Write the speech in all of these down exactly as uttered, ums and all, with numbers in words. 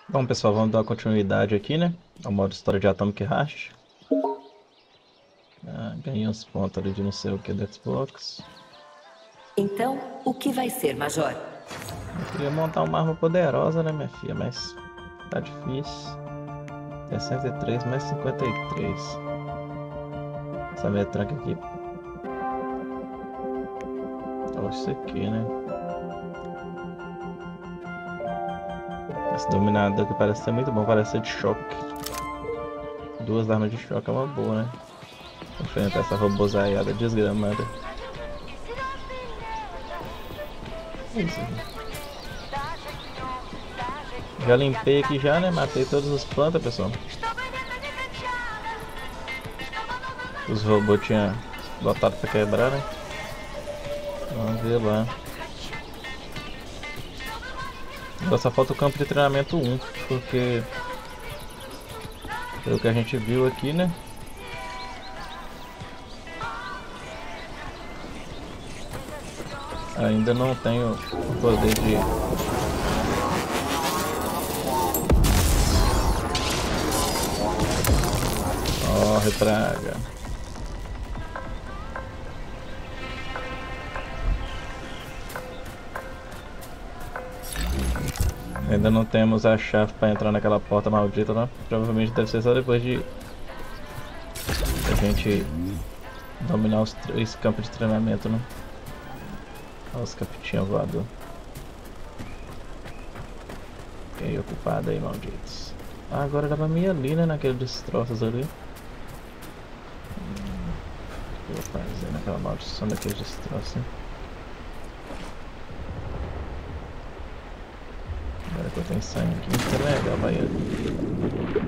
Bom, pessoal, vamos dar continuidade aqui, né? Ao modo história de Atomic Heart. Ah, ganhei uns pontos ali de não sei o que do Xbox. Então, o que vai ser, Major? Eu queria montar uma arma poderosa, né, minha filha? Mas tá difícil. sessenta e três mais cinquenta e três. Essa metranca aqui. Olha isso aqui, né? Esse dominador aqui parece ser muito bom. Parece ser de choque. Duas armas de choque é uma boa, né? Enfrentar essa robozaiada desgramada. É isso aqui. Já limpei aqui já, né? Matei todas as plantas, pessoal. Os robôs tinham botado pra quebrar, né? Vamos ver lá. Agora só falta o campo de treinamento um, porque pelo que a gente viu aqui, né? Ainda não tenho o poder de... Corre, praga. Ainda não temos a chave para entrar naquela porta maldita, não. Provavelmente deve ser só depois de a gente dominar os três campos de treinamento, né? Olha os capitinhos voador. Fiquei ocupado aí, malditos. Ah, agora dá pra mim ir ali, né? Naqueles destroços ali. Hum, o que eu vou fazer naquela maldição daqueles destroços, hein? Agora que eu tenho sangue aqui, isso é legal, vai ali.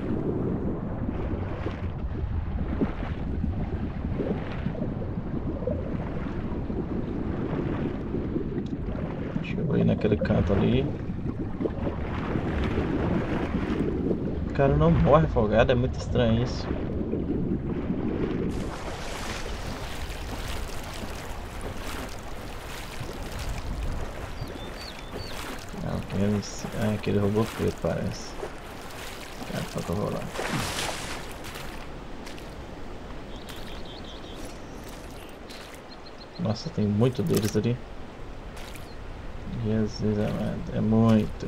Deixa eu ir naquele canto ali. O cara não morre afogado, é muito estranho isso. Ah, aquele, ah, aquele robô preto parece. Cara, só que eu vou lá. Nossa, tem muito deles ali. Jesus amado, é muito.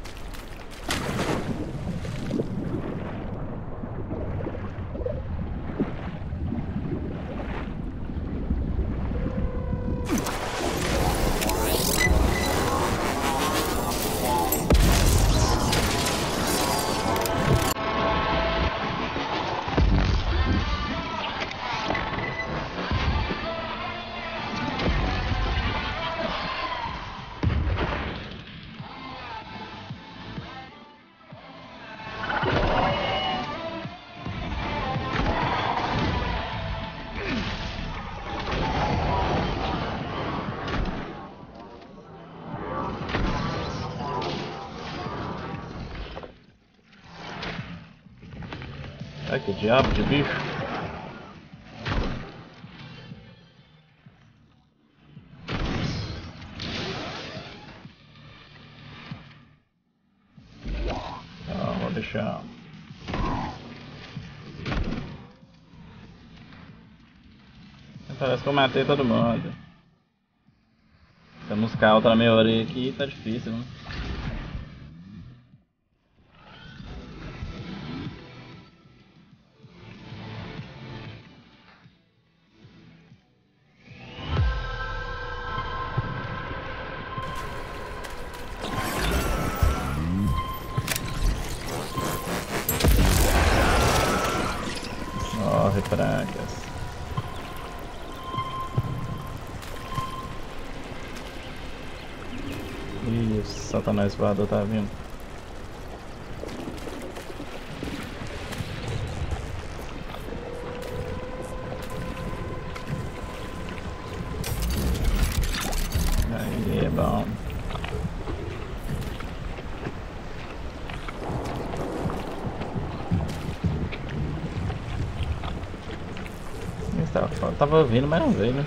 Ai, que diabo de bicho. Ah, vou deixar. Parece que eu matei todo mundo. Temos calta na minha orelha aqui, tá difícil, né? Morre, pragas. Ih, o satanás voador tá vindo. Aí, é bom. Tava, tava vindo, mas não veio, né?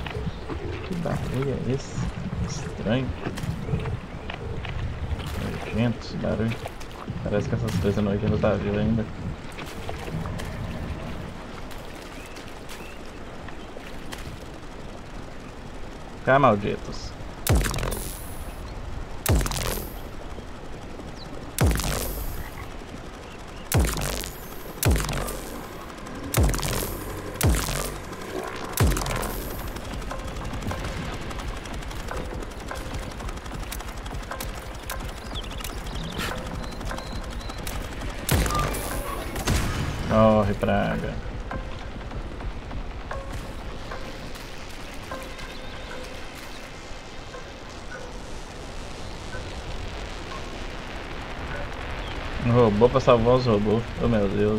Que barulho é esse? Estranho. nojento esse barulho. Parece que essas coisas nojentas tá viva ainda. Cá, malditos. Corre, praga. Um robô pra salvar os robôs. Oh meu Deus.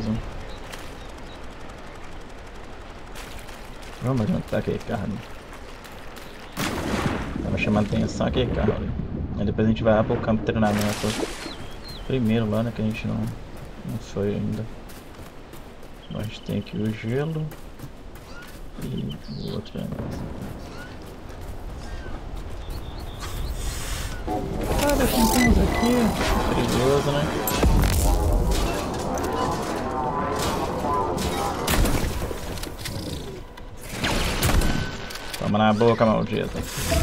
Vamos onde tá aquele carro ali. Tava chamando atenção aquele carro ali. Aí depois a gente vai lá pro campo de treinamento. Primeiro lá, né? Que a gente não, não foi ainda. A gente tem aqui o gelo. E o outro é Cara, tem uns aqui. Perigoso, né? Toma na boca, maldita.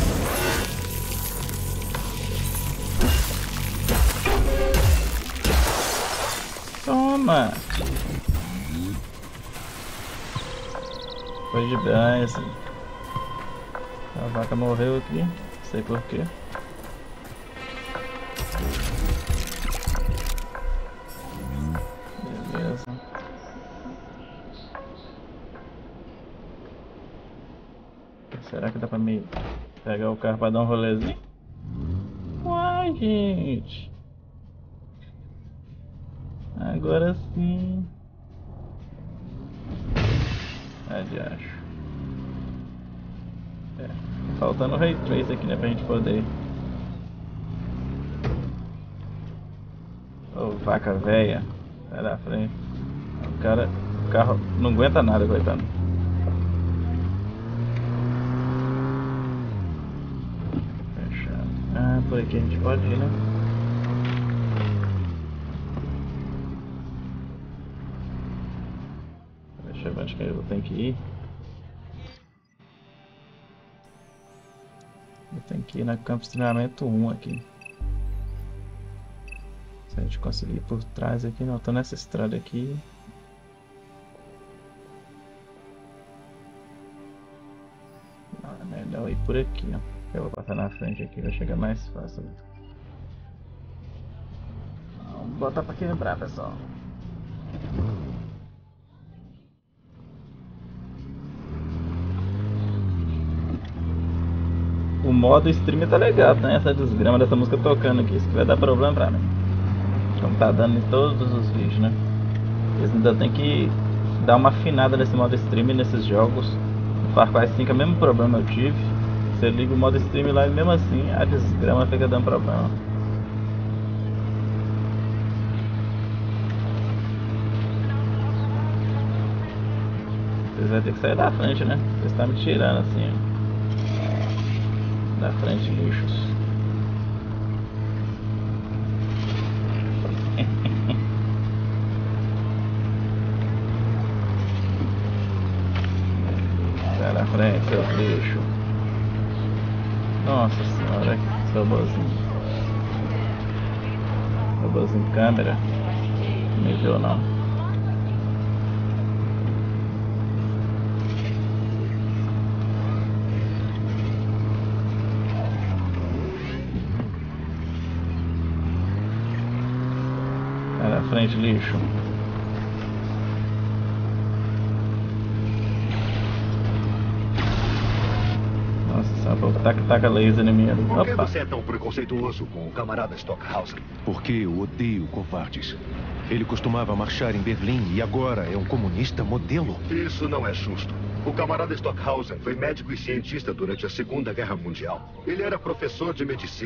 Toma! Foi de bem, assim. A vaca morreu aqui, não sei porquê. Beleza. Será que dá pra me pegar o carro pra dar um rolezinho? Uai, gente! Agora sim. Adiacho. É, faltando o Ray Trace aqui, né, pra gente poder. Ô, vaca velha. Sai da frente. O cara. O carro não aguenta nada, coitado. Fechado. Ah, por aqui a gente pode ir, né? Deixa eu ver onde que eu tenho que ir. Eu tenho que ir na campo de treinamento um aqui. Se a gente conseguir ir por trás aqui, não, tô nessa estrada aqui. Não, é melhor ir por aqui, ó. Eu vou passar na frente aqui, vai chegar mais fácil. Vamos botar pra quebrar, pessoal. O modo stream tá legal, né? Essa desgrama dessa música tocando aqui, isso que vai dar problema pra mim. Como tá dando em todos os vídeos, né? Eles ainda tem que dar uma afinada nesse modo stream nesses jogos. No Far Cry cinco é o mesmo problema eu tive. Você liga o modo stream lá e mesmo assim a desgrama fica dando problema. Vocês vão ter que sair da frente, né? Vocês estão me tirando assim, ó. Da frente, lixos. Sai da frente, seu lixo. Nossa senhora, que robôzinho. Robôzinho câmera. Não me viu não. Frente, lixo. Nossa, só vou taca, taca laser em mim. Por que você é tão preconceituoso com o camarada Stockhausen? Porque eu odeio covardes. Ele costumava marchar em Berlim e agora é um comunista modelo. Isso não é justo. O camarada Stockhausen foi médico e cientista durante a Segunda Guerra Mundial. Ele era professor de medicina.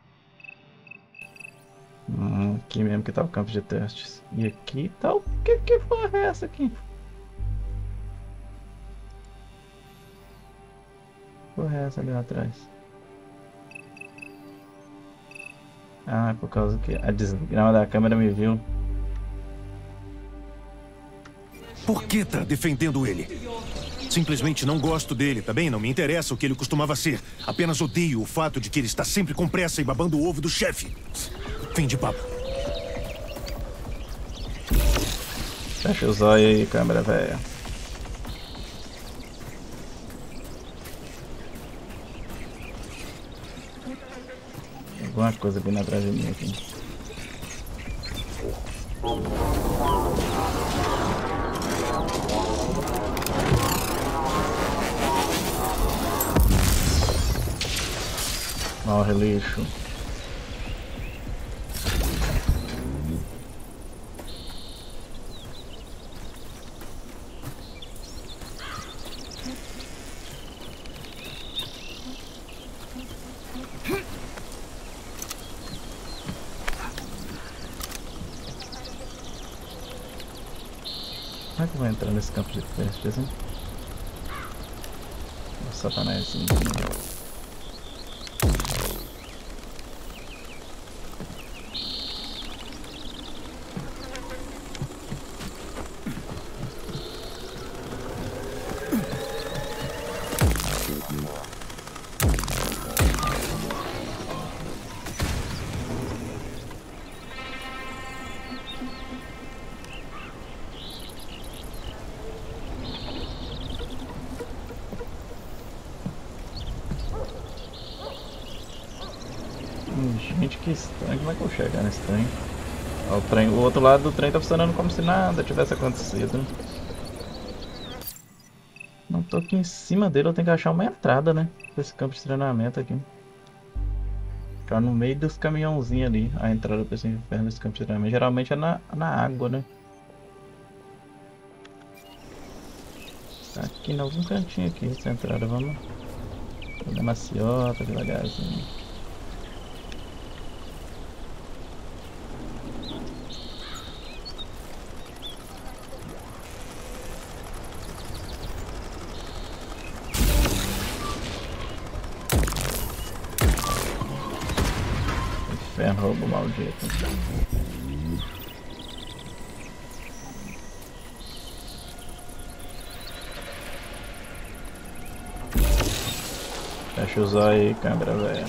Hum, aqui mesmo que tá o campo de testes. E aqui tá o... Que que porra é essa aqui? Porra é essa ali atrás? Ah, por causa que a desgrama da câmera me viu. Por que tá defendendo ele? Simplesmente não gosto dele, tá bem? Não me interessa o que ele costumava ser. Apenas odeio o fato de que ele está sempre com pressa e babando o ovo do chefe. Fim de papo. Fecha os olhos aí, câmera velha. Alguma coisa vindo atrás de mim aqui. Morre, lixo. Como é que eu vou entrar nesse campo de testes, hein? O satanázinho. Gente, que estranho. Como é que eu vou chegar nesse trem? Ó, o trem? O outro lado do trem tá funcionando como se nada tivesse acontecido. Não tô aqui em cima dele, eu tenho que achar uma entrada, né? Pra esse campo de treinamento aqui. Tá no meio dos caminhãozinhos ali, a entrada pra esse inferno desse campo de treinamento. Geralmente é na, na água, né? Tá aqui em algum cantinho aqui, essa entrada, vamos. Vamos maciota, devagarzinho. Inferno, roubo maldito. Fecha os olhos aí, câmera velha.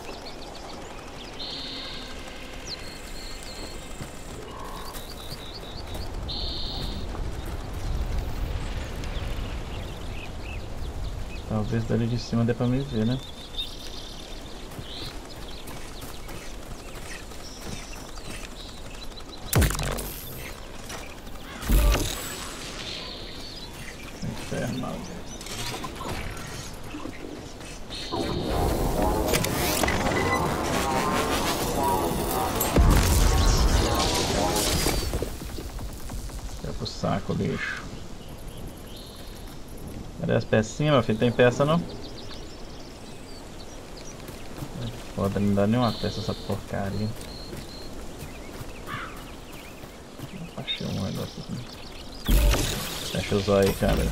Talvez dali de cima dê pra me ver, né? Inferno. Vai pro saco, lixo. Cadê as pecinhas, meu filho? Tem peça não? Foda, não dá nenhuma peça essa porcaria. Achei um negócio aqui. Fecha os olhos aí, cara.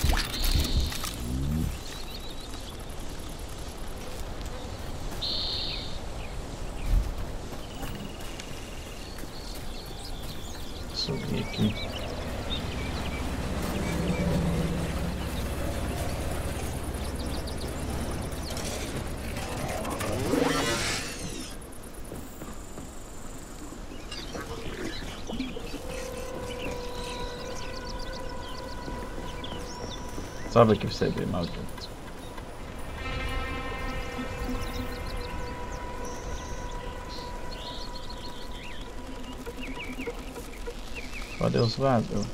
Subir aqui. Sobe aqui pra você ver, maldito. Cadê os voadores?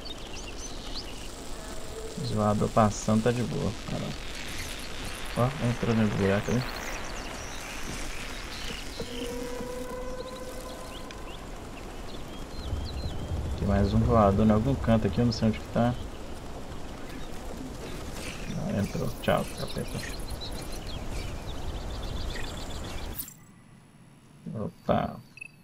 Os voadores passando tá de boa, cara. Ó, entrou no buraco ali. Tem mais um voador em algum canto aqui, eu não sei onde que tá. Ah, entrou. Tchau, capeta. Opa.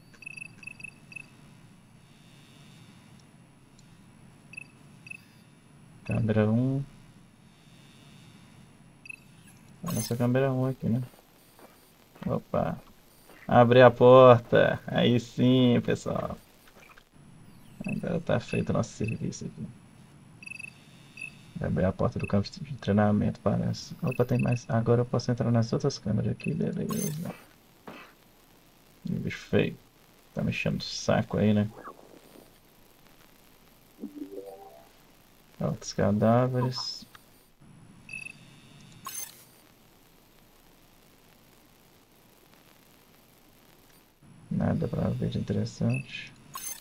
Câmera um. Olha essa câmera um aqui, né? Opa. Abrir a porta. Aí sim, pessoal. Agora tá feito o nosso serviço aqui. Vai abrir a porta do campo de treinamento, parece. Opa, tem mais. Agora eu posso entrar nas outras câmeras aqui, beleza. E bicho feio. Tá mexendo o saco aí, né? Outros cadáveres. Nada pra ver de interessante.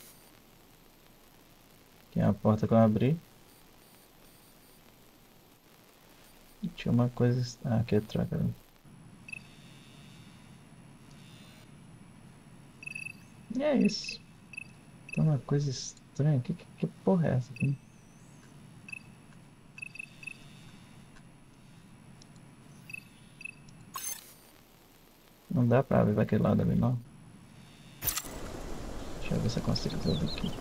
Aqui é a porta que eu abri. E tinha uma coisa... Ah, aqui é troca. E é isso. Tem uma coisa estranha. Que, que, que porra é essa aqui? Não dá pra ver daquele lado ali, não. Deixa eu ver se eu consigo ver daqui.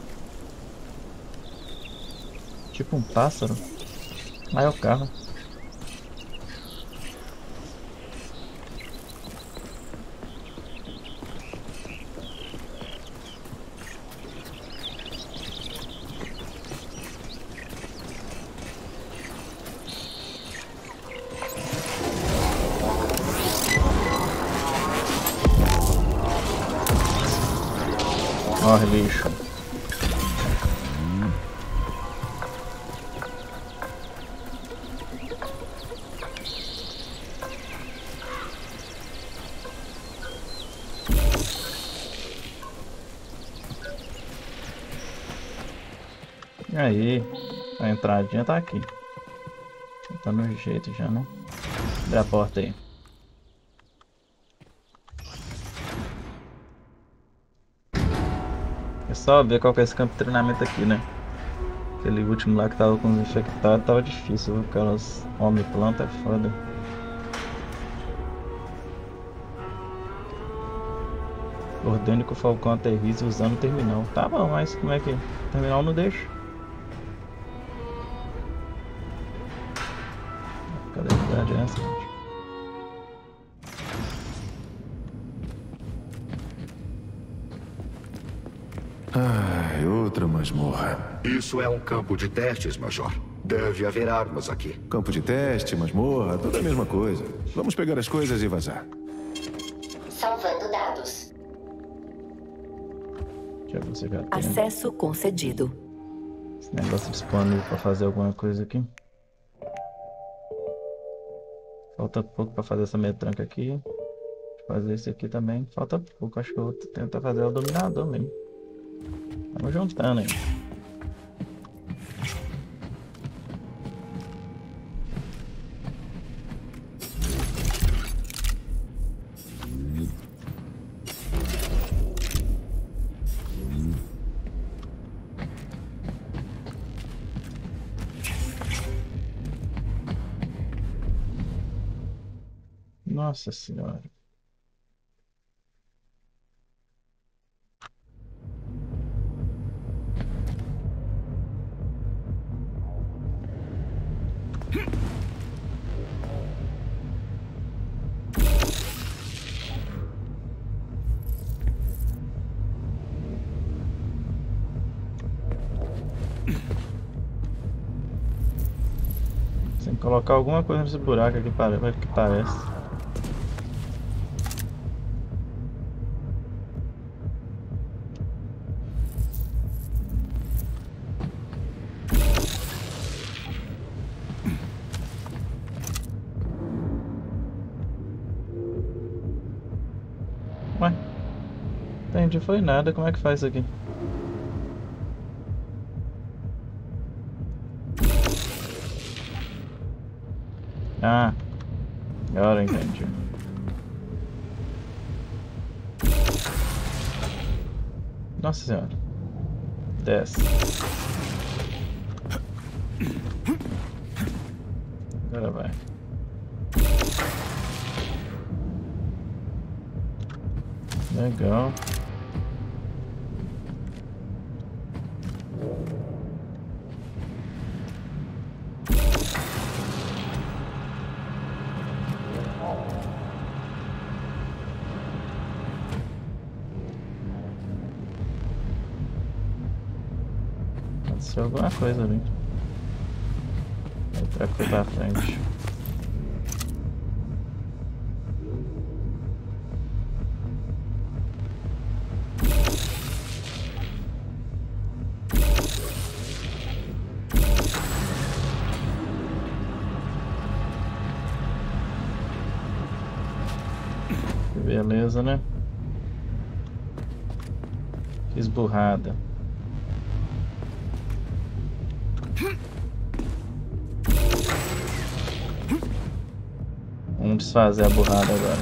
Tipo um pássaro. Ah, é o carro. Morre, lixo. E aí, a entradinha tá aqui. Tá no jeito já, né? Abre a porta aí. É só ver qual que é esse campo de treinamento aqui, né? Aquele último lá que tava com os infectados tava difícil, viu? Aquelas homem-planta é foda. Ordene que o Falcão aterrize usando o terminal. Tá bom, mas como é que... O terminal não deixa. Cadê a verdade é essa, gente? Ai, outra masmorra. Isso é um campo de testes, Major. Deve haver armas aqui. Campo de teste, masmorra, tudo a mesma coisa. Vamos pegar as coisas e vazar. Salvando dados. Já você já tem Acesso concedido. esse negócio disponível pra fazer alguma coisa aqui. Falta pouco pra fazer essa metranca aqui. Fazer esse aqui também. Falta pouco, acho que eu vou tentar fazer o dominador mesmo. Vamos juntando aí. Nossa senhora. Tem que colocar alguma coisa nesse buraco aqui, para que parece. Ué, entendi, foi nada. Como é que faz isso aqui? Ah, agora eu entendi. Nossa senhora. Desce. Agora vai. Legal. Aconteceu alguma coisa ali. Aí tracou pra frente. Beleza, né? Que esburrada. Vamos desfazer a burrada agora.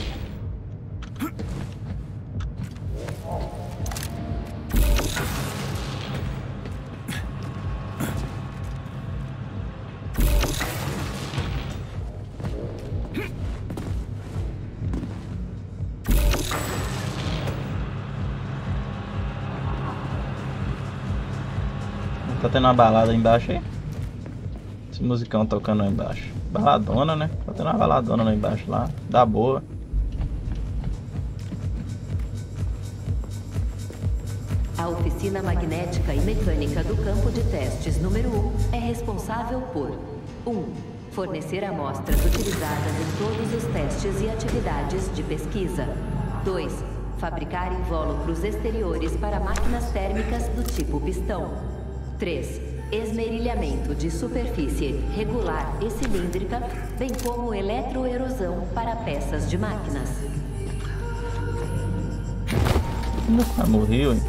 Tá tendo uma balada aí embaixo aí? Esse musicão tocando lá embaixo. Baladona, né? Tá tendo uma baladona lá embaixo lá. Dá boa. A oficina magnética e mecânica do campo de testes número um é responsável por um. Fornecer amostras utilizadas em todos os testes e atividades de pesquisa. dois. Fabricar invólucros exteriores para máquinas térmicas do tipo pistão. três. Esmerilhamento de superfície regular e cilíndrica, bem como eletroerosão para peças de máquinas. Ah, morreu, hein?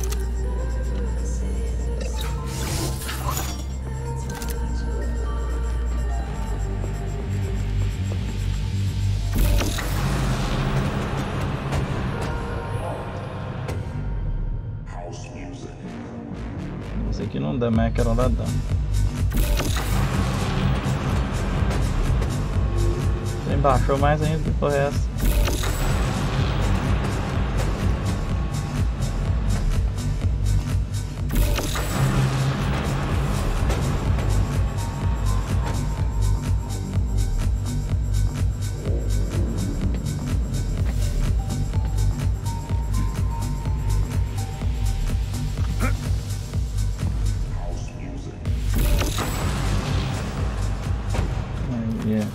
Esse aqui não dá, mas aquela lá dá. Você baixou mais ainda que porra é essa? Yeah.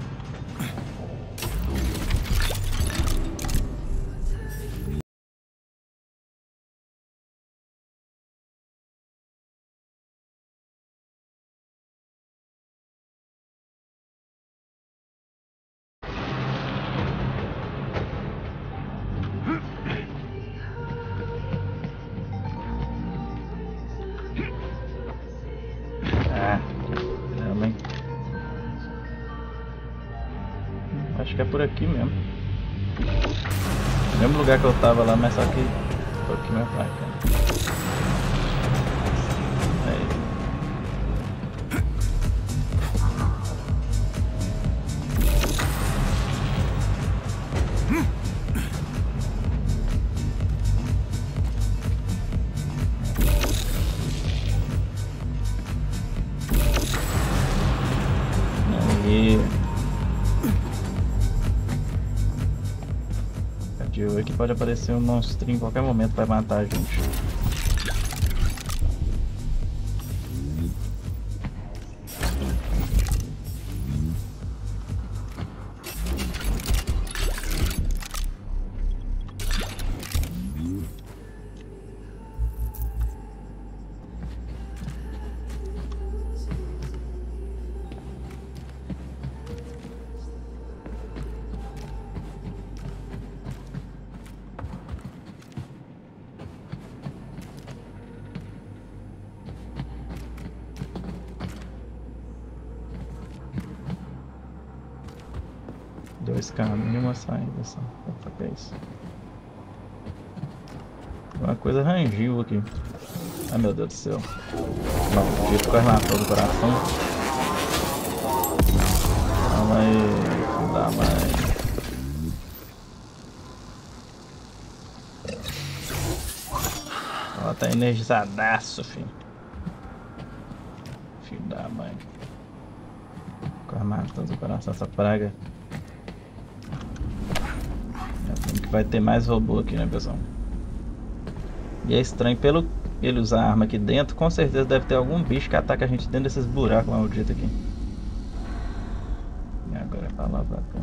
Ah, realmente. Acho que é por aqui mesmo. No mesmo lugar que eu tava lá, mas só que um pouquinho mais pra cá. Aí. Aí. Aqui pode aparecer um monstrinho em qualquer momento para matar a gente. Dois caminhos e uma saída só. O que é isso? Uma coisa rangil aqui. Ai meu Deus do céu. Maldito quase matou do coração. Calma aí. Não dá mais. Ela tá energizadaço, filho. Filho da mãe. Quase matou do coração essa praga. Vai ter mais robô aqui, né, pessoal? E é estranho, pelo ele usar a arma aqui dentro, com certeza deve ter algum bicho que ataca a gente dentro desses buracos malditos aqui. E agora é pra lá, pra cá.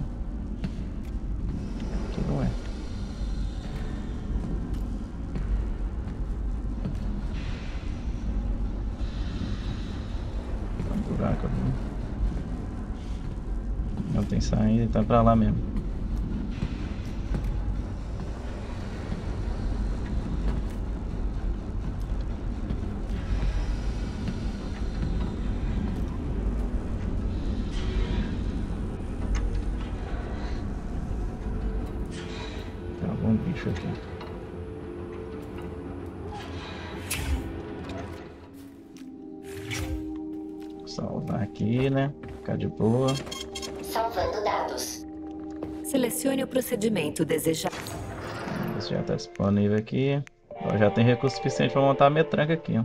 Aqui não é. Tem um buraco ali. Não tem saída, então é pra lá mesmo. Um bicho aqui. Salvar aqui, né? Ficar de boa. Salvando dados. Selecione o procedimento desejado. Isso já está disponível aqui. Eu já tem recurso suficiente para montar a metranca aqui, ó.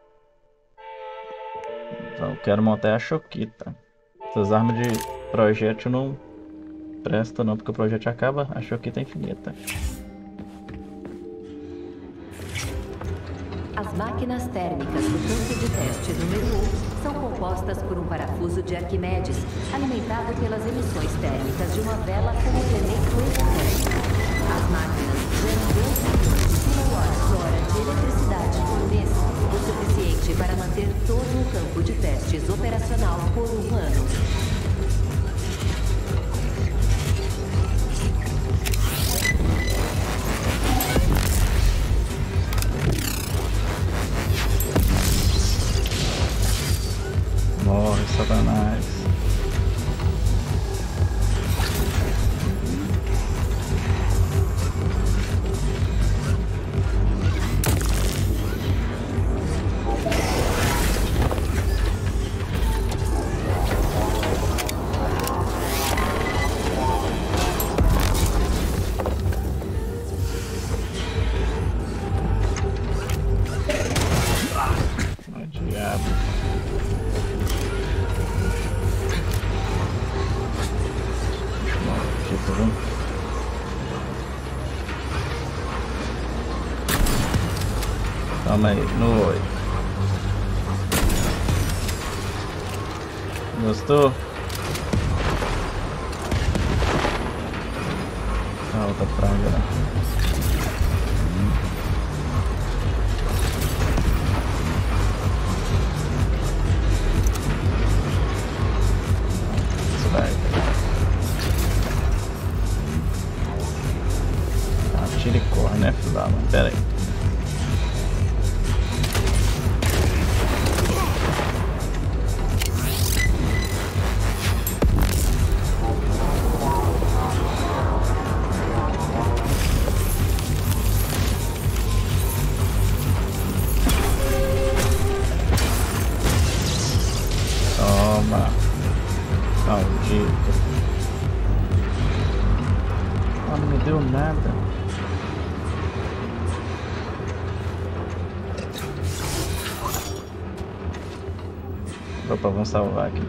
Então eu quero montar a choquita. Essas armas de projétil não prestam não, porque o projétil acaba, a choquita é infinita. As máquinas térmicas do campo de teste número um são compostas por um parafuso de Arquimedes, alimentado pelas emissões térmicas de uma vela com elemento exotérmico. As máquinas geram dois milhões de quilowatts-hora de eletricidade por mês, o suficiente para manter todo o campo de testes operacional por um ano. Morre, Satanás. Oh, diabo. Toma aí, no oi. Gostou? A outra praga, né? Isso vai. Ah, tira e corre, né, filho da mãe? Pera aí. Toma. Maldito. Ah, não me deu nada. Opa, vamos salvar aqui.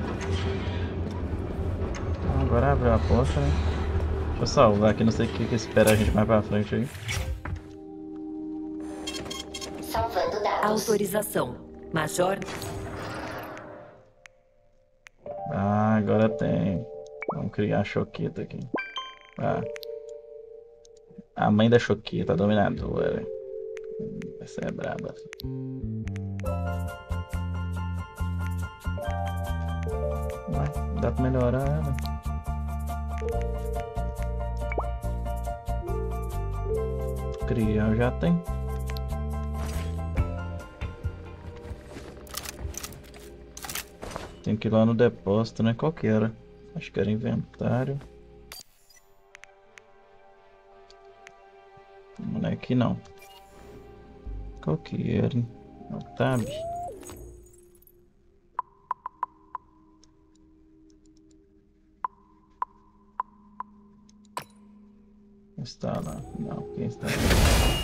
Agora abriu a porta, né? Deixa eu salvar aqui, não sei o que, que espera a gente mais pra frente aí. Salvando dados. Autorização. Major. Ah, agora tem. Vamos criar a choquita aqui. Ah. A mãe da choquita, a dominadora. Essa é braba. Ué, dá pra melhorar ela. Criar já tem. Tem que ir lá no depósito, né? Qual que era? Acho que era inventário. Não é aqui não. Qual que era? Não, tab. Está lá. Não, quem está lá?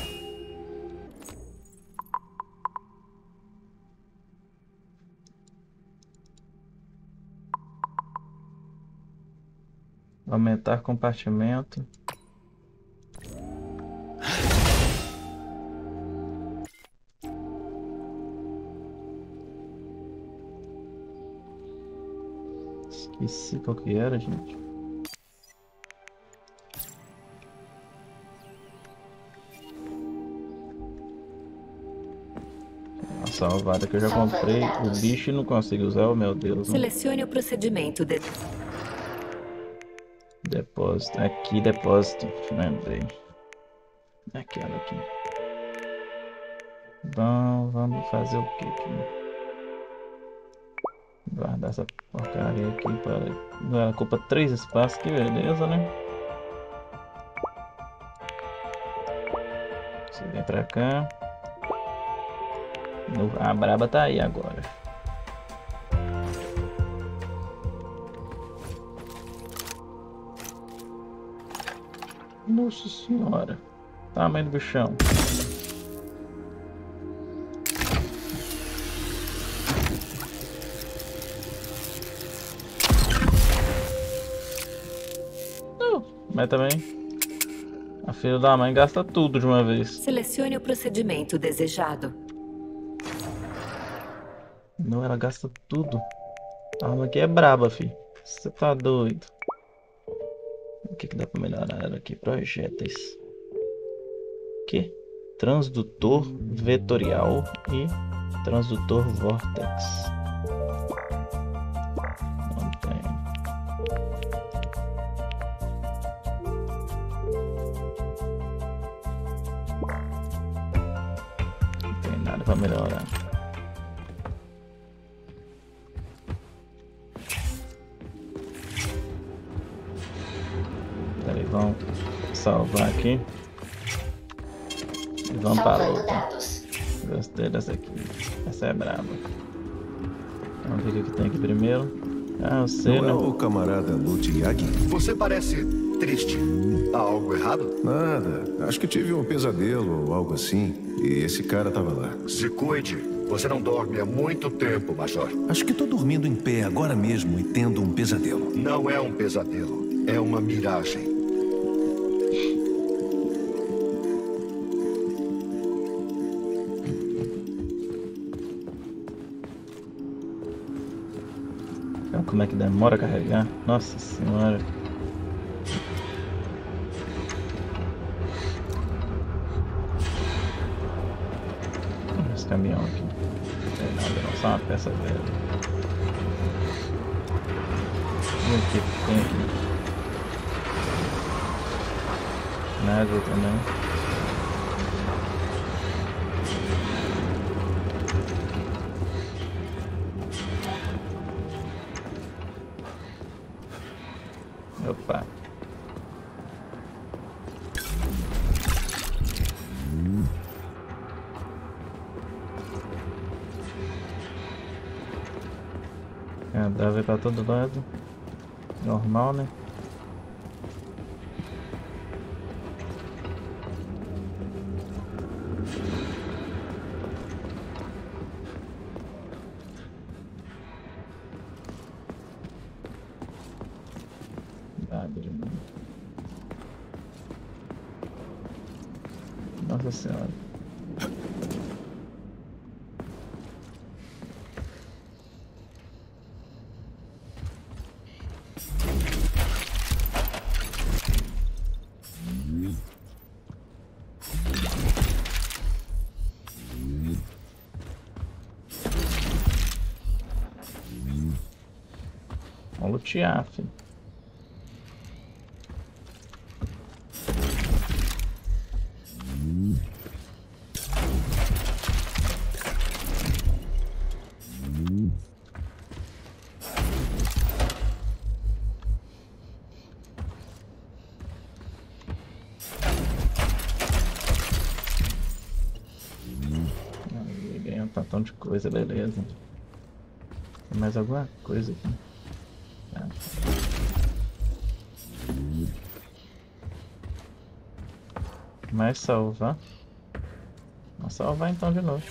Aumentar compartimento. Esqueci qual que era, gente. A salvada que eu já comprei. O bicho não consigo usar, oh meu Deus. Né? Selecione o procedimento de... Depósito. Aqui, depósito. Lembrei. Aquela aqui. Bom, vamos fazer o que aqui? Guardar essa porcaria aqui para... Ela ocupa três espaços, que beleza, né? Você vem pra cá. A braba tá aí agora. Nossa senhora. Tamanho do bichão. Não, mas também a filha da mãe gasta tudo de uma vez. Selecione o procedimento desejado. Não, ela gasta tudo. A arma aqui é braba, fi. Você tá doido. O que que dá pra melhorar ela aqui? Projéteis. Que? Transdutor vetorial e transdutor vortex. Não tem. Não tem nada pra melhorar. Peraí, vamos salvar aqui. E vamos para a outra. Gostei dessa aqui. Essa é braba. Vamos ver o que tem aqui primeiro. Ah, eu sei, Não né? é o camarada Lutiag? Você parece triste. Há algo errado? Nada. Acho que tive um pesadelo ou algo assim. E esse cara tava lá. Se cuide. Você não dorme há muito tempo, Major. Acho que tô dormindo em pé agora mesmo e tendo um pesadelo. Não é um pesadelo. É uma miragem. Olha como é que demora a carregar. Nossa senhora. Esse caminhão aqui. Não tem nada, não. Só uma peça velha. E o que que tem aqui? Nada também. Opa. Cadáver pra todo lado. Normal, né? Nossa senhora. Vamos lutear, filho. Ganhei um tantão de coisa, beleza. Tem mais alguma coisa aqui? Ah. Mais salvar. Vamos salvar então de novo.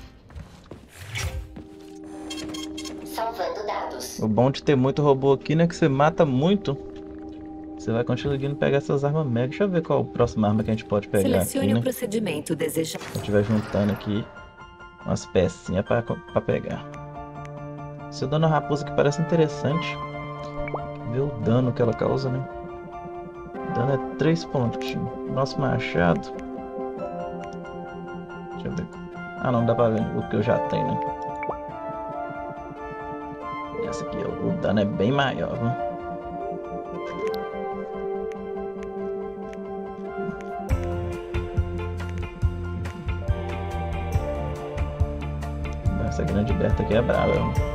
Salvando dados. O bom de ter muito robô aqui, né, que você mata muito. Você vai conseguindo pegar essas armas mega. Deixa eu ver qual a próxima arma que a gente pode pegar Selecione aqui, o né? procedimento desejado. Se a gente vai juntando aqui umas pecinhas pra, pra pegar. Esse dono raposa que parece interessante. Vê o dano que ela causa, né? O dano é três pontinhos. Nosso machado. Deixa eu ver. Ah, não dá pra ver o que eu já tenho, né? Essa aqui, o dano é bem maior, né? Essa grande berta aqui é brava.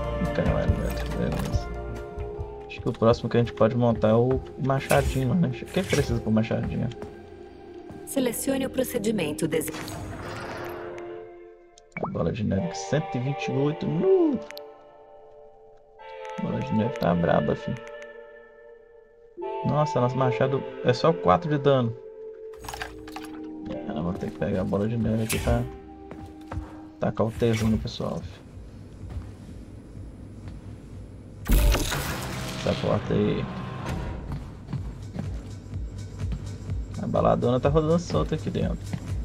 Acho que o próximo que a gente pode montar é o machadinho, né? O que precisa pro machadinho? Selecione o procedimento desse... A bola de neve cento e vinte e oito. Uh! A bola de neve tá braba, filho. Nossa, nosso machado é só quatro de dano. Eu vou ter que pegar a bola de neve aqui pra tacar o T-zinho no pessoal, filho. Essa porta aí. A baladona tá rodando solta aqui dentro.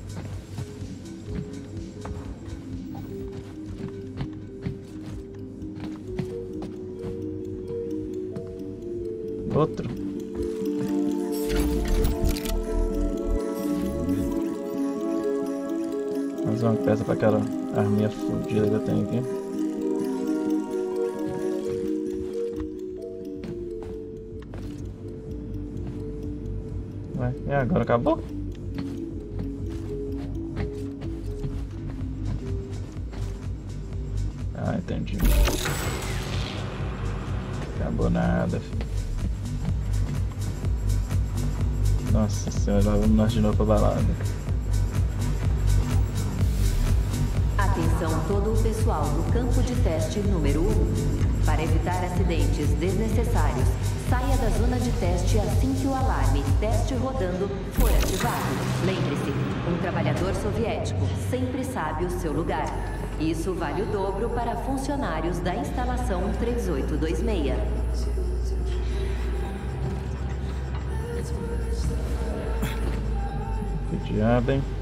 Outro. Mais uma peça para aquela arminha fodida que eu tenho aqui. Ué, e agora acabou? Ah, entendi. Acabou nada, filho. Nossa senhora, lá vamos nós de novo pra balada. Atenção todo o pessoal do campo de teste número um. Para evitar acidentes desnecessários, saia da zona de teste assim que o alarme teste rodando for ativado. Lembre-se, um trabalhador soviético sempre sabe o seu lugar. Isso vale o dobro para funcionários da instalação três oito dois seis. Que diabo, hein?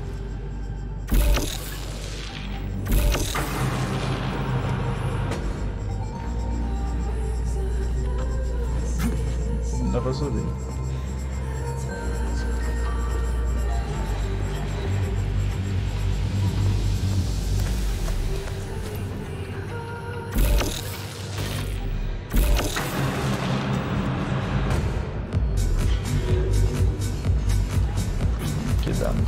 Não dá pra subir. Que dano.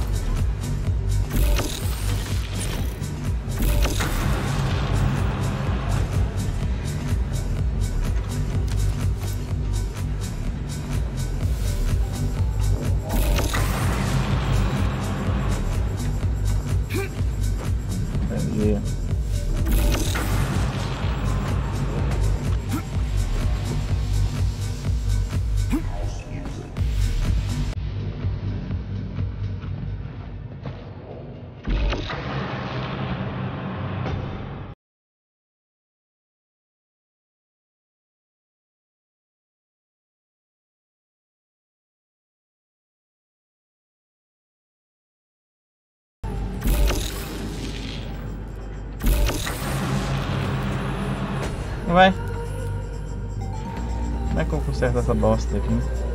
Entendi. Vai. Como é que eu conserto essa bosta aqui?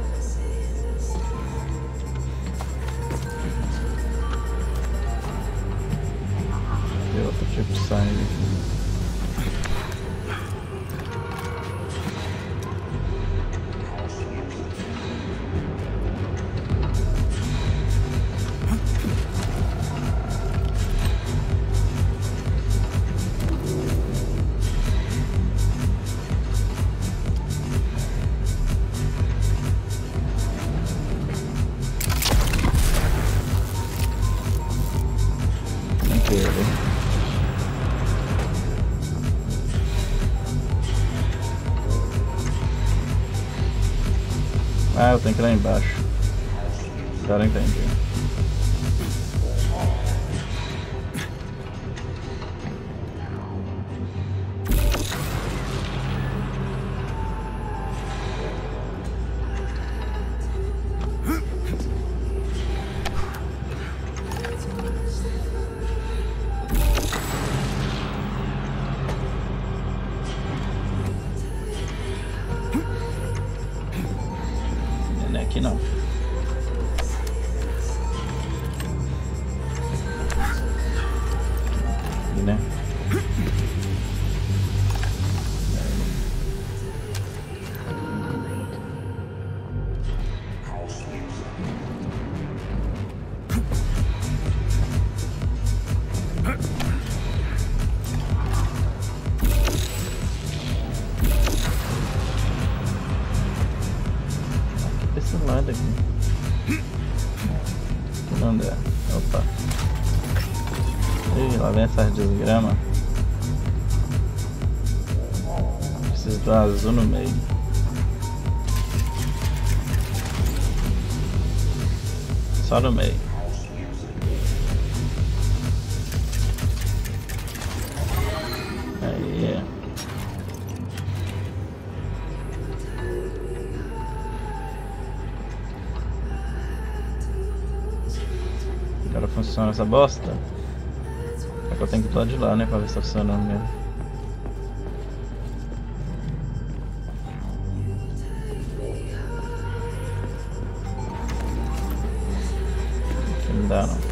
Tem outro tipo de sangue aqui. Ah, eu tenho que ir lá embaixo. Agora eu entendi. não. Aqui, né? Esse lado aqui. Não dá. Opa. Ih, lá vem essas desgramas. Preciso do azul no meio. Só no meio. Aí. Agora funciona essa bosta. É que eu tenho que ir do lado de lá, né? Pra ver se tá funcionando mesmo. Aqui não dá não.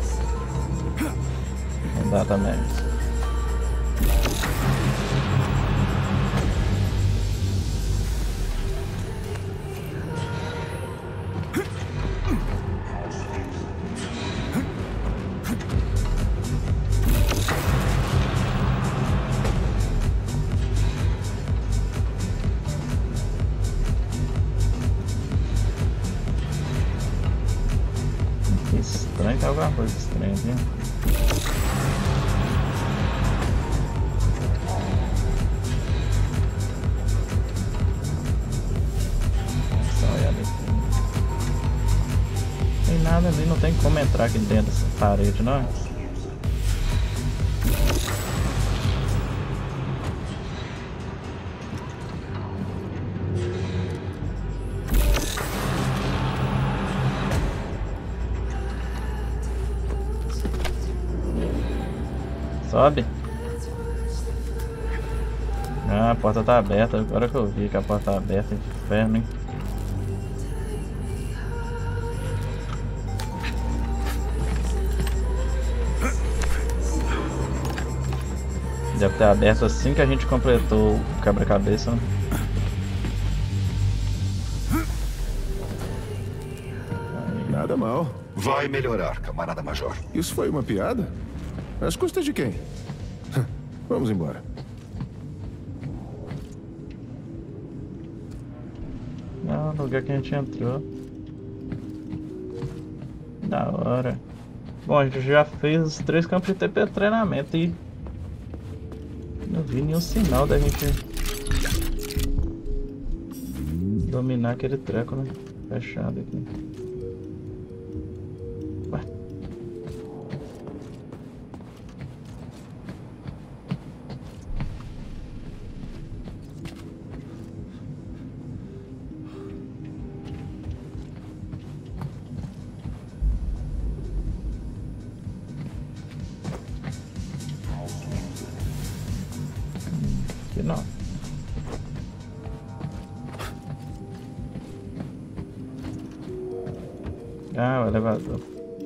Não dá também. Estranho, tá alguma coisa estranha aqui. Só olhar aqui. Não tem nada ali, não tem como entrar aqui dentro dessa parede, não. Sobe. Ah, a porta tá aberta. Agora que eu vi que a porta tá aberta, inferno, hein? Deve ter aberto assim que a gente completou o quebra-cabeça, né? Nada mal. Vai melhorar, camarada Major. Isso foi uma piada? Às custas de quem? Vamos embora. Não, no lugar que a gente entrou. Da hora. Bom, a gente já fez os três campos de T P treinamento e não vi nenhum sinal da gente dominar aquele treco, né? Fechado aqui. Ué. Aqui não. Ah, o elevador.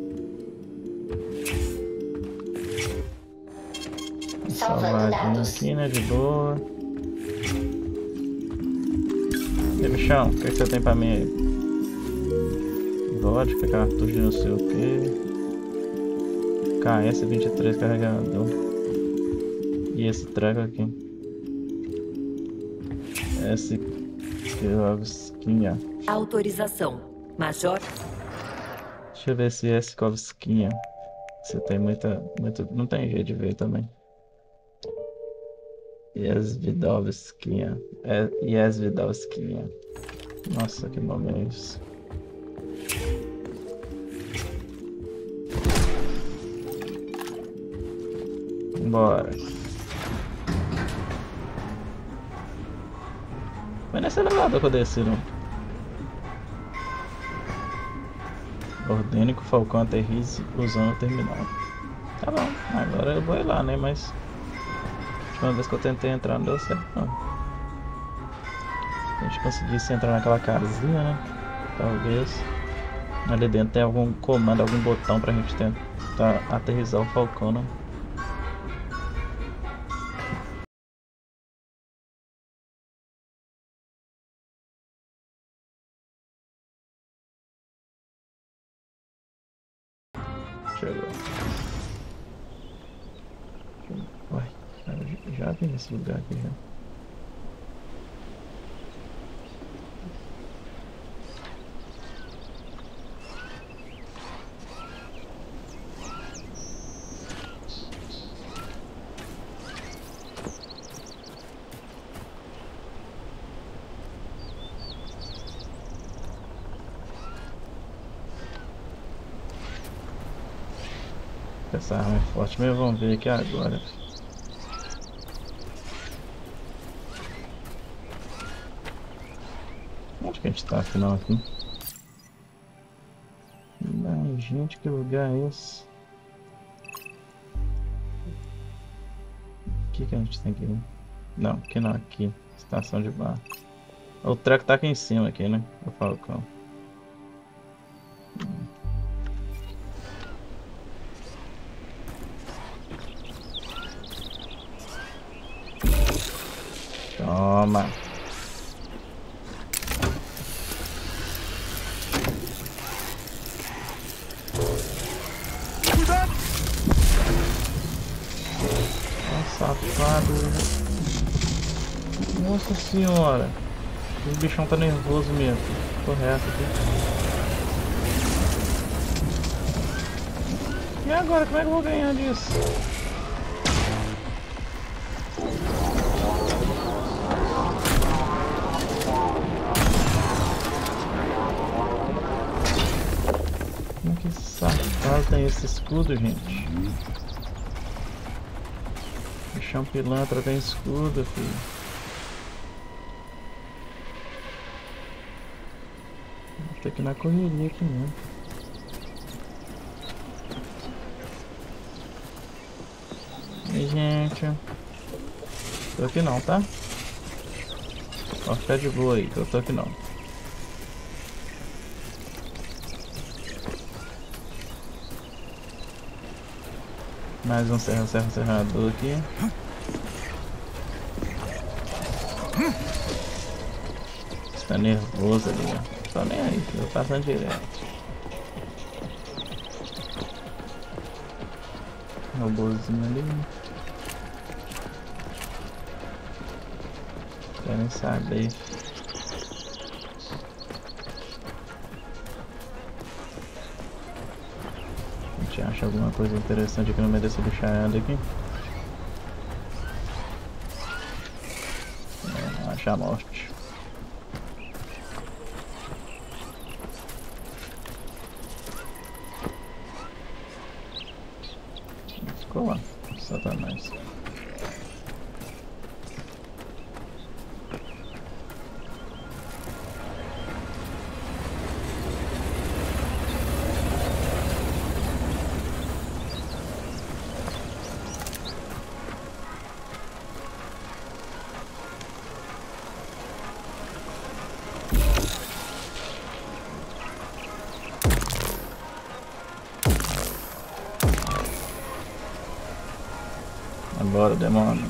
Salvadinho aqui, né? De boa. E bichão, o que, que você tem pra mim aí? Vodka, cartucho de não sei o que. K S vinte e três carregador. E esse treco aqui. Esse Kovskinha. Autorização. Major. Deixa eu ver se é esse Kovskinha. Você tem muita, muita. Não tem jeito de ver também. Yesvidovskinha. É Yesvidovskinha. Nossa, que nome é isso? Bora. Foi nesse elevador que eu desci, não? Ordene que o Falcão aterrize usando o terminal. Tá bom, agora eu vou ir lá, né? Mas a última vez que eu tentei entrar não deu certo, não. Se a gente conseguisse entrar naquela casinha, né? Talvez ali dentro tem algum comando, algum botão pra gente tentar aterrissar o Falcão, né? Chegou. Uai, já vi nesse lugar aqui já. Essa arma é forte, mas vamos ver aqui agora. Onde que a gente tá afinal aqui? Ai, gente, que lugar é esse? Aqui que a gente tem que ir? Não, aqui não, aqui. Estação de bar. O treco tá aqui em cima, aqui, né? O Falcão. Toma. Cuidado! Safado. Nossa senhora. O bichão tá nervoso mesmo. Tô reto aqui. E agora, como é que eu vou ganhar disso? Como que safado tem esse escudo, gente? Bichão pilantra tem escudo, filho. Vou ter que ir na correria aqui mesmo. E gente, tô aqui não, tá? Pode ficar de boa aí, que eu tô aqui não. Mais um serra, serra, serrador aqui. Está nervoso ali, ó. Tô nem aí, tô passando direto. Robôzinho ali. Querem saber. A gente acha alguma coisa interessante aqui no meio desse bichaiado aqui. É, acha a morte. Ficou lá, Satanás. Bora, demônio.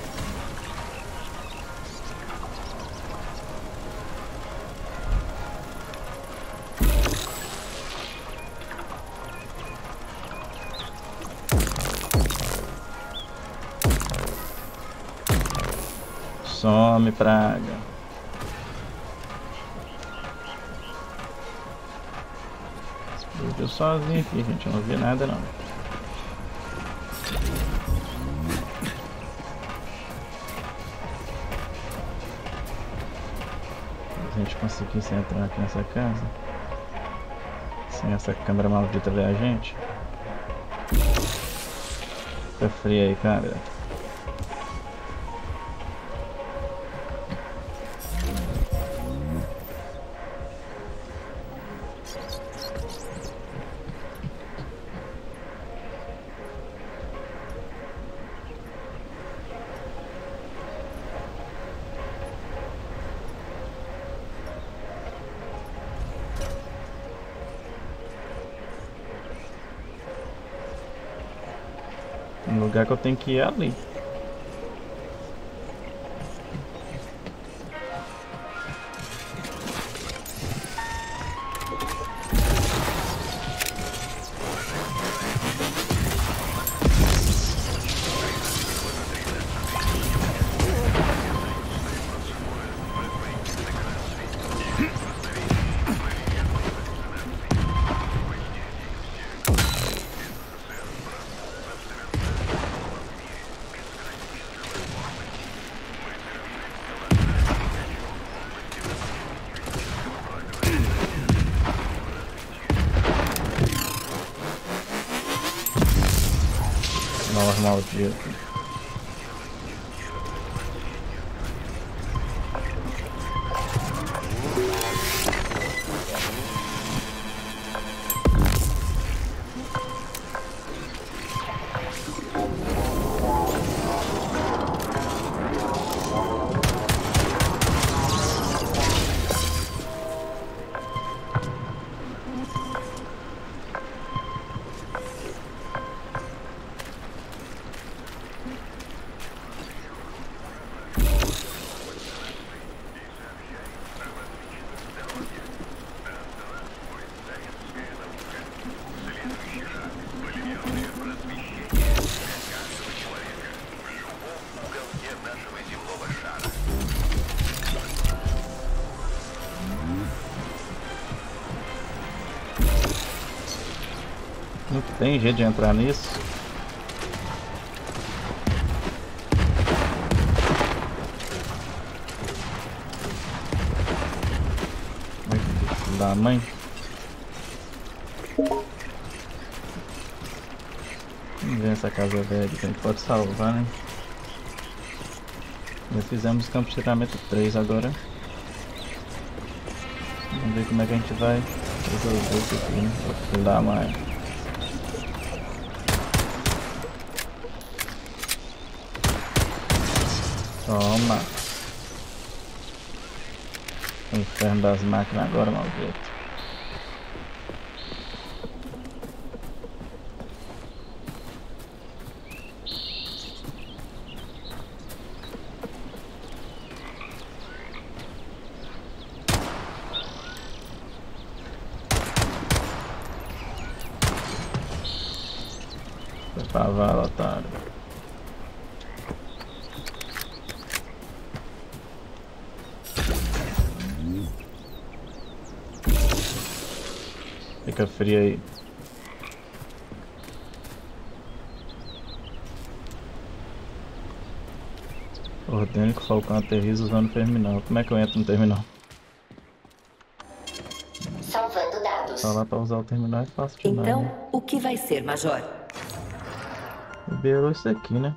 Some, praga. Explodiu sozinho aqui, gente. Eu não vi nada não. A gente conseguisse entrar aqui nessa casa sem essa câmera maldita ver a gente. Fica frio aí, cara. Um lugar que eu tenho que ir ali. Nossa, maldito. Não tem jeito de entrar nisso. Filho da mãe. Vamos ver essa casa velha que a gente pode salvar, né? Já fizemos o campo de treinamento três agora. Vamos ver como é que a gente vai resolver isso aqui, né? Filho da mãe. Toma. O inferno das máquinas agora, maldito. Foi pra vala, otário. Fica frio aí. Ordene que o Falcão aterriza usando o terminal. Como é que eu entro no terminal? Salvando dados. Só lá pra usar o terminal é fácil demais. Então, Né? o que vai ser, Major? Liberou isso aqui, né?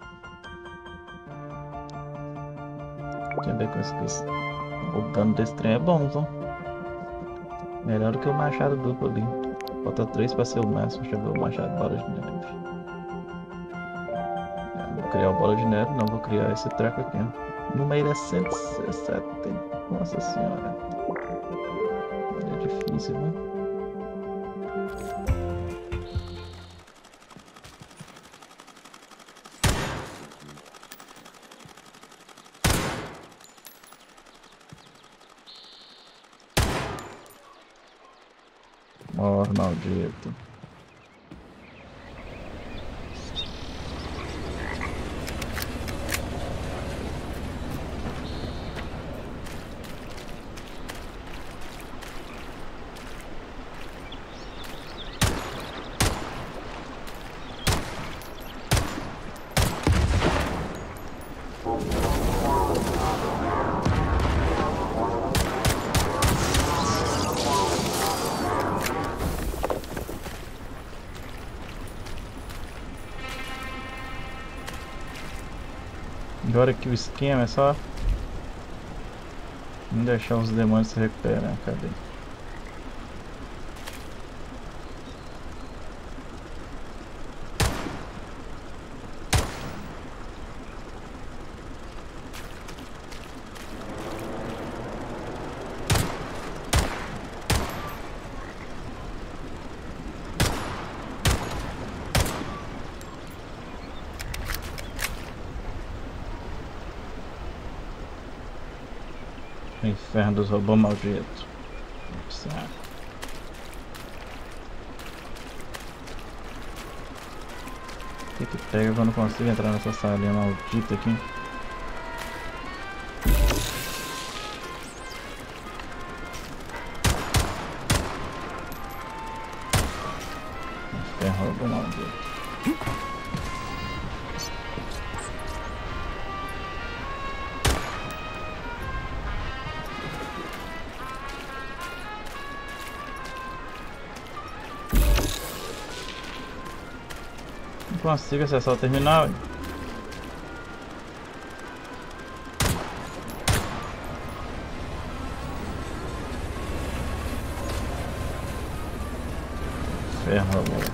Deixa eu ver com isso aqui. O dano desse trem é bom, ó. Melhor do que o machado duplo ali. Falta três pra ser o máximo. Deixa eu ver o machado bola de neve. Não vou criar o bola de neve, não vou criar esse treco aqui. Número é cento e setenta. Nossa senhora. É difícil, né? Morre, maldito. Agora que o esquema é só não deixar os demônios se recuperar. Cadê? Inferno dos robôs malditos. Saco. O que que pega quando eu consigo entrar nessa salinha maldita aqui? Inferno robô maldito. Não consigo acessar o terminal. Inferno, amor.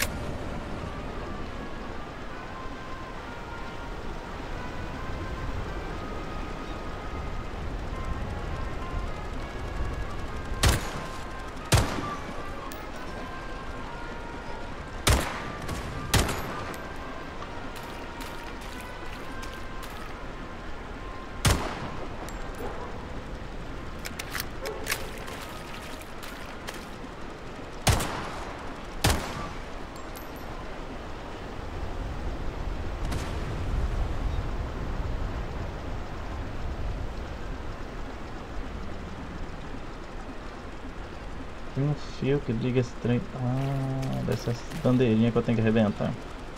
Tem um fio que liga esse trem. Ah, dessas bandeirinhas que eu tenho que arrebentar.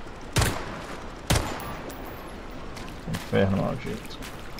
Inferno maldito.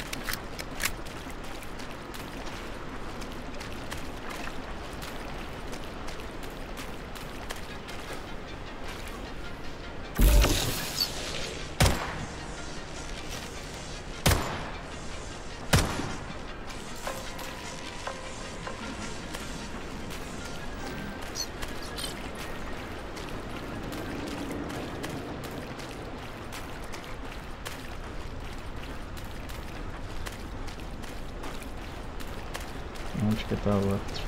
Onde que tá o outro?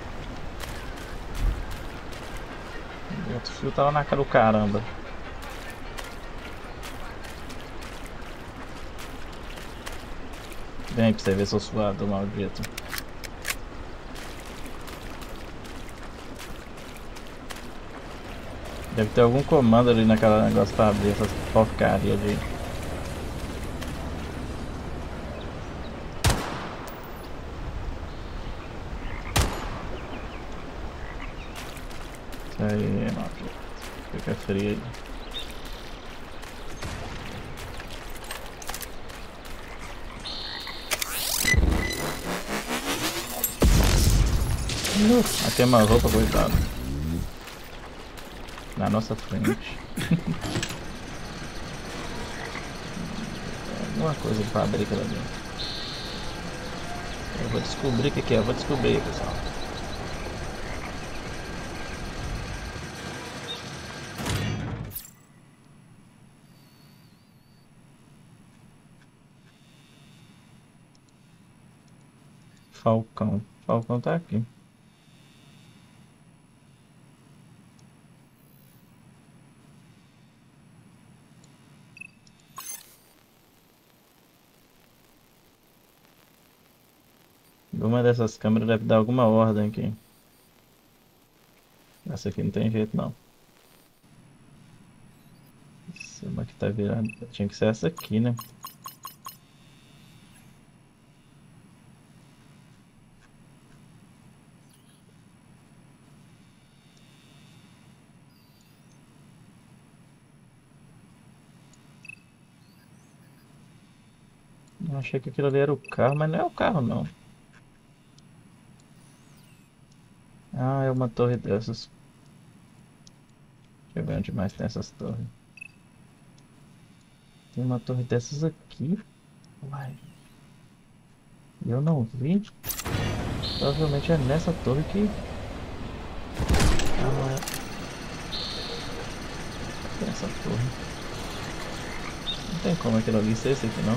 O outro fio tava na cara do caramba. Vem pra você ver seu suado, maldito. Deve ter algum comando ali naquela negócio pra abrir essas porcaria ali. Aí, maldito. Fica frio aí. Uh, aqui é uma roupa, coitado. Na nossa frente. Alguma coisa pra abrir aquela ali. Eu vou descobrir o que, que é, eu vou descobrir, pessoal. Falcão. Falcão tá aqui. Uma dessas câmeras deve dar alguma ordem aqui. Essa aqui não tem jeito não. Essa uma que tá virando. Tinha que ser essa aqui, né? Eu achei que aquilo ali era o carro, mas não é o carro não. Ah, é uma torre dessas. Deixa eu ver onde mais tem essas torres. Tem uma torre dessas aqui. Uai. E eu não vi. Provavelmente é nessa torre que... Ah, tem essa torre. Não tem como aquilo ali ser esse aqui não.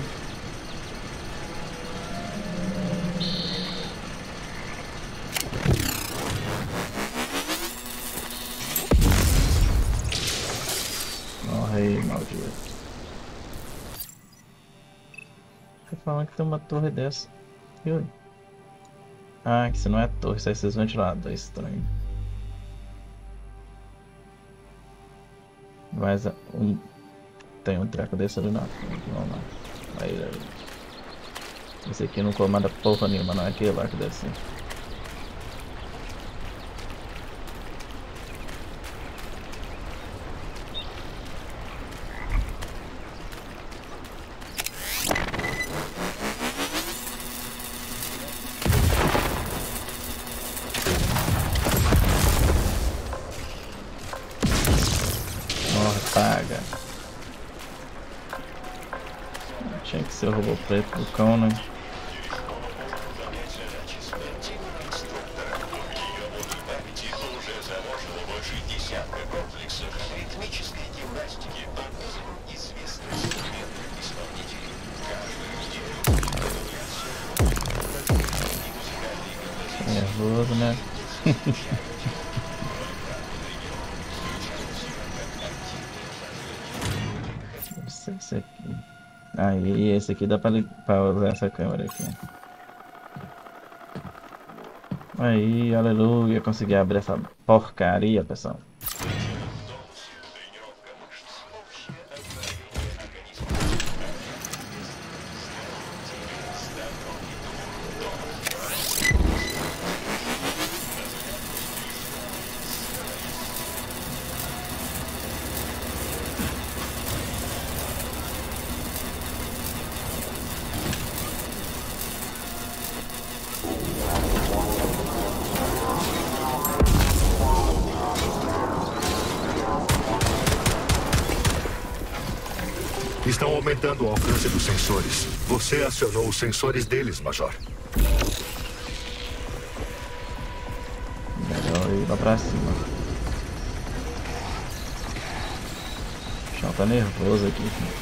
Aí, maldito. Tô falando que tem uma torre dessa. E oi? Ah, que isso não é torre, isso é esses ventiladores, é estranho. Mas um... tem um treco desse ali não. Vamos lá. Aí, aí. Esse aqui não comanda porra nenhuma, não é aquele lá que deve ser. Paga. Tinha que ser o robô preto do cão, né? Nervoso, né? Esse aqui. Aí, esse aqui dá pra, pra usar essa câmera aqui. Aí, aleluia, consegui abrir essa porcaria, pessoal. Estão aumentando o alcance dos sensores. Você acionou os sensores deles, Major. Melhor ir lá pra cima. O chão tá nervoso aqui.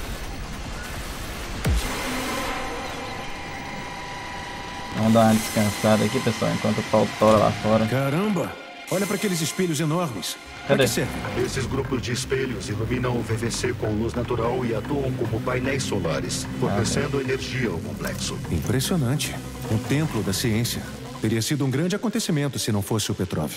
Vamos dar uma descansada aqui, pessoal, enquanto o pau tora lá fora. Caramba! Olha para aqueles espelhos enormes. Cadê? Pra que serve? Esses grupos de espelhos iluminam o V V C com luz natural e atuam como painéis solares, fornecendo energia ao complexo. Impressionante. Um templo da ciência. Teria sido um grande acontecimento se não fosse o Petrov.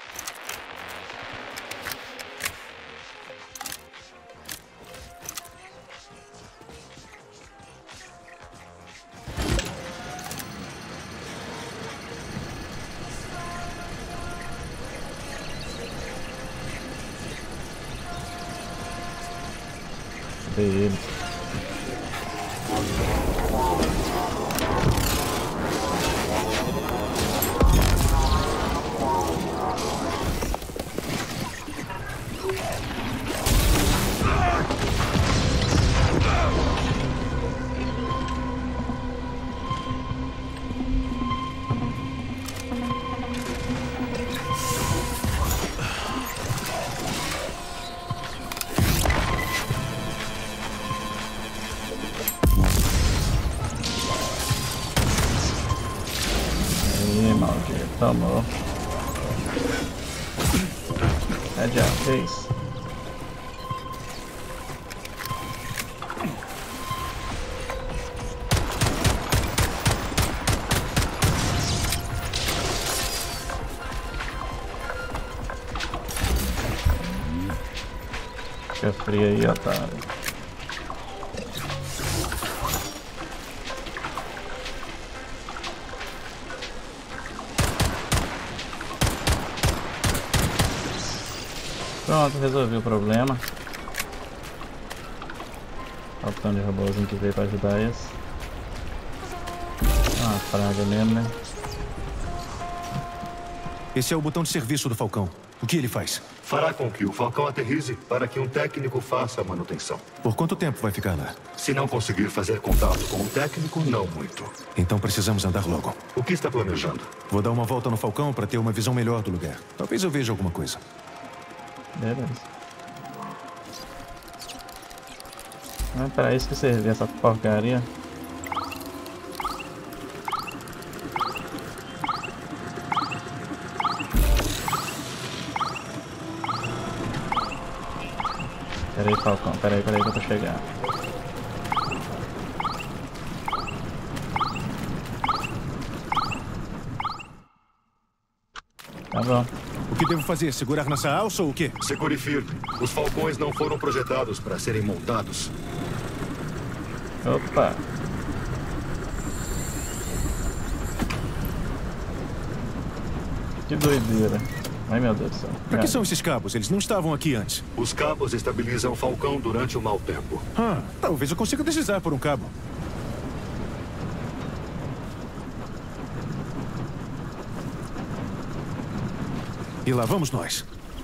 Cadê ele? Maldito, tomou. É já fez. Fica frio aí, otário. Pronto, resolvi o problema. Olha o tanto de robôzinho que veio pra ajudar esse. Ah, praga mesmo, né? Esse é o botão de serviço do Falcão. O que ele faz? Fará com que o Falcão aterrize para que um técnico faça a manutenção. Por quanto tempo vai ficar lá? Se não conseguir fazer contato com o técnico, não muito. Então precisamos andar logo. O que está planejando? Vou dar uma volta no Falcão para ter uma visão melhor do lugar. Talvez eu veja alguma coisa. Beleza. Não é pra isso que serviu essa porcaria. Pera aí, Falcão, pera aí, pera aí que eu tô chegando. Tá bom. O que devo fazer? Segurar nessa alça ou o quê? Segure firme. Os falcões não foram projetados para serem montados. Opa. Que doideira. Ai, meu Deus do céu. Pra que são esses cabos? Eles não estavam aqui antes. Os cabos estabilizam o falcão durante o mau tempo. Ah, talvez eu consiga deslizar por um cabo. E lá vamos nós.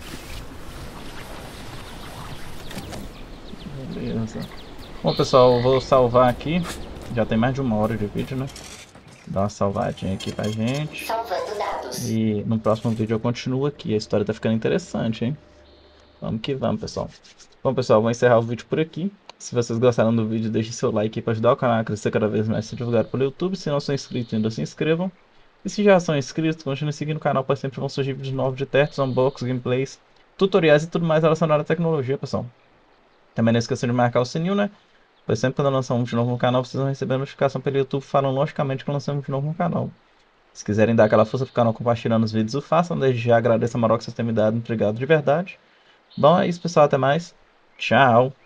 Beleza. Bom, pessoal, eu vou salvar aqui. Já tem mais de uma hora de vídeo, né? Dá uma salvadinha aqui pra gente. Salvando dados. E no próximo vídeo eu continuo aqui. A história tá ficando interessante, hein? Vamos que vamos, pessoal. Bom, pessoal, vou encerrar o vídeo por aqui. Se vocês gostaram do vídeo, deixe seu like aí para ajudar o canal a crescer cada vez mais, ser divulgado pelo YouTube. Se não são inscritos ainda, se inscrevam. E se já são inscritos, continuem seguindo o canal, pois sempre vão surgir vídeos novos de testes, unboxings, gameplays, tutoriais e tudo mais relacionado à tecnologia, pessoal. Também não esqueçam de marcar o sininho, né? Pois sempre quando eu lançar um vídeo novo no canal, vocês vão receber a notificação pelo YouTube falando logicamente que eu lancei um vídeo novo no canal. Se quiserem dar aquela força pro canal compartilhando os vídeos, o façam. Desde já agradeço a moral que vocês têm me dado, obrigado de verdade. Bom, é isso, pessoal. Até mais. Tchau.